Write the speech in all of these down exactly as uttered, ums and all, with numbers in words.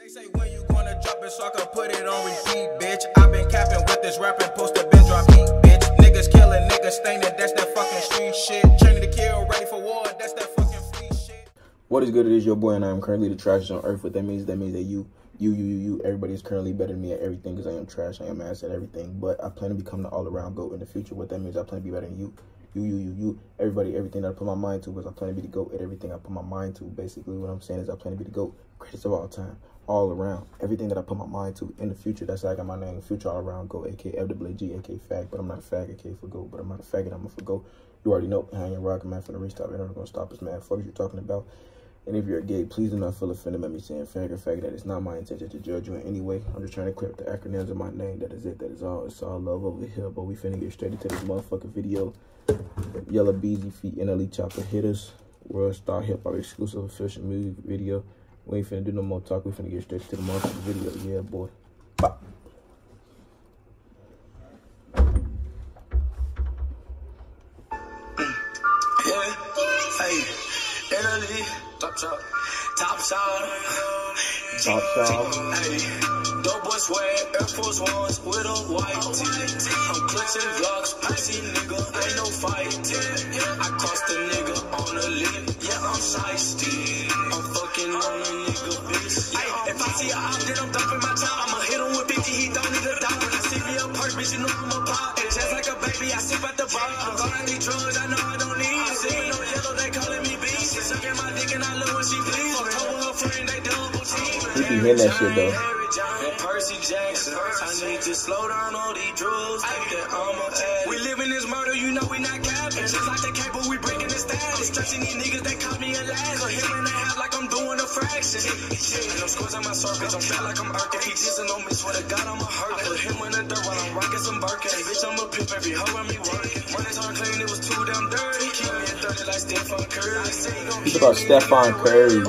They say when you gonna drop it so I can put it on repeat, bitch. I've been capping with this rapping poster, been drop heat, bitch. Niggas killing, niggas staining, that's that fucking street shit. Training to kill, ready for war, that's that fucking free shit. What is good? It is your boy, and I am currently the trashest on earth. What that means, that means that you, you, you, you, you, everybody is currently better than me at everything because I am trash, I am ass at everything. But I plan to become the all-around GOAT in the future. What that means, I plan to be better than you. You, you, you, you, everybody, everything that I put my mind to, because I plan to be the GOAT at everything I put my mind to. Basically, what I'm saying is I plan to be the GOAT, greatest of all time, all around. Everything that I put my mind to in the future, that's how I got my name, Future All Around GOAT, aka F W G, aka Fag, but I'm not a fag, aka for GOAT, but I'm not a faggot, I'm a for GOAT. You already know, I ain't rocking, man, from the restart, ain't never gonna stop us, man. Fuck what you talking about. And if you're a gay, please do not feel offended by me saying fag or faggot. That is not my intention to judge you in any way. I'm just trying to clear up the acronyms of my name. That is it. That is all. It's all love over here. But we finna get straight into this motherfucking video. Yella Beezy feat N L E Choppa Hittas. World Star Hip Hop exclusive official music video. We ain't finna do no more talk. We finna get straight to the motherfucking video. Yeah, boy. Bop. Yeah. Hey. N L E. Top shot. Top shot. Top shot. Hey. Dope boy swag. Air Force Ones with a white tee. I'm clutching vlogs. Pussy nigga. Ain't no fight. I crossed the nigga on the lip. Yeah, I'm shiesty. I'm fucking on a nigga, bitch. Hey, if I see a op, then I'm dumping my top. I'ma hit him with fifty. He don't need a dime. When I see me a perk, bitch, you know I'm a pop. And just like a baby, I sip at the bar. I'm gonna need drugs. I know I don't need. I'm sipping on yellow. They calling me B. She sucking my dick and I love when she please. Fuck her with her friend. They double team. You can hear that shit though. Percy Jackson, I need to slow down all these drugs. We live in this murder, you know we not capping. Just like the cable, we breaking the status. I'm stretching these niggas, they call me a last. Put him in the half like I'm doing a fraction. And I'm scores on my circuit, don't feel like I'm irking. He dissing on me, swear to God I'm a hurt. I put him in the dirt while I'm rocking some Birkin. Bitch, I'm a pimp, every hoe on me working. Money turn clean, it was too damn dirty. Keep me at thirty like Stephen Curry. It's about Stephen Curry.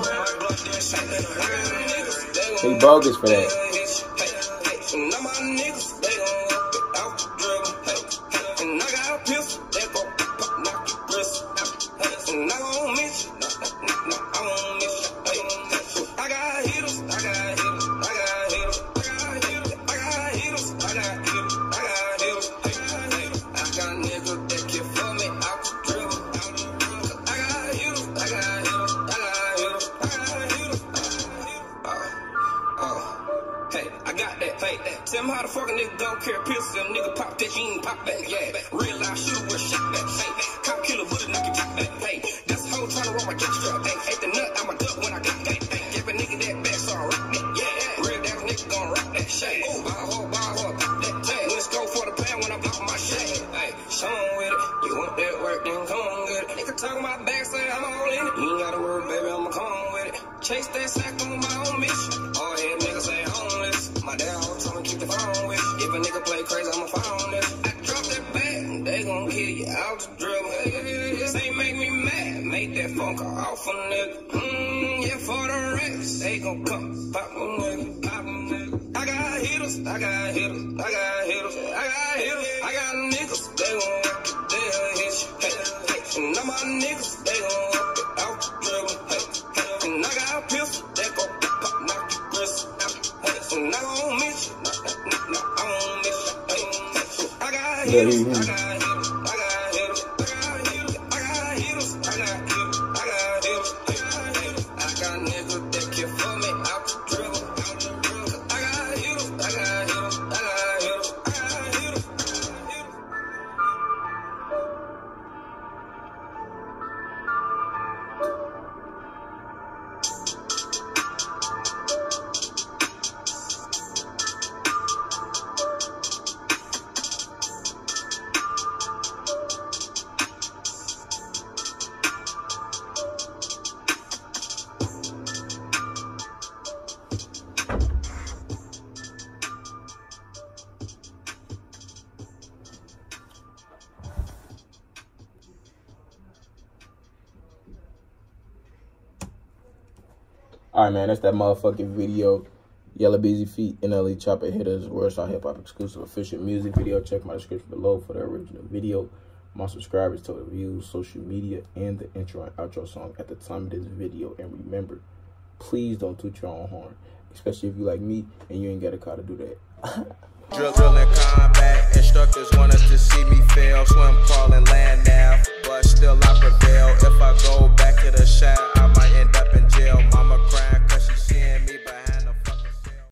He bogus for that. And now my niggas, they gon' up it out the dribble. And I got a pistol, they gon' pop, knock your wrist. And I gon' miss you, I won't miss you. I got hitters, I got hitters, I got hitters, I got hitters, I got hitters, I got hitters, I got hitters, I got hitters. I got niggas that can fuck me out the dribble. I got hitters, I got hitters, I got hitters, I got hitters. Oh, oh, hey, I got that, fake that. Tell me how the fucking nigga don't care. Pistols, them nigga pop that, you ain't pop that, yeah. Real life shooter with shot that, hey. Cop killer with a nigga drop that, hey. That's a hoe tryna roll my jock strap, hey. Ate the nut, I'm a duck when I got that, hey. Give a nigga that back, so I rock that, yeah. Real damn nigga gon' rock that shit. Ooh, ball hole, ball hole, pop that tag. Let's go for the plan when I block my shit, hey. Show 'em with it, you want that work, then come on get it. Nigga talk my back, say I'm all in it. You ain't gotta worry, baby, I'ma come on with it. Chase that sack on my own mission. All head niggas say homeless. My dad always told me keep the phone with you. If a nigga play crazy, I'ma phone this. I drop that bag, they gon' kill you out the dribble. Say make me mad, make that phone call off a nigga. Mmm, yeah, for the rest, they gon' come pop a nigga, pop a nigga. I got hitters, I got hitters, I got hitters, I got hitters, I got niggas, they gon' work it, they'll hit you. Hey, hey, and now my niggas, they gon' work it out the dribble. Hey, hey, and I got a pistol, they gon' pop, pop, knock your wrist. And I gon' miss you, I won't miss you. I got hitters, I got hitters, I got hitters, I got hitters, I got hitters, I got hitters, I got hitters, I got hitters. I got niggas that can fuck me out the dribble. I got hitters, I got hitters, I got hitters, I got hitters, I got hitters. Alright, man, that's that motherfucking video. Yella Beezy feat N L E Choppa Hittas, World Star Hip Hop exclusive official music video. Check my description below for the original video, my subscribers, total views, social media, and the intro and outro song at the time of this video. And remember, please don't toot your own horn. especially if you like me and you ain't got a car to do that. Drill, drill in combat, instructors want us to see me fail, swim, crawl, and land.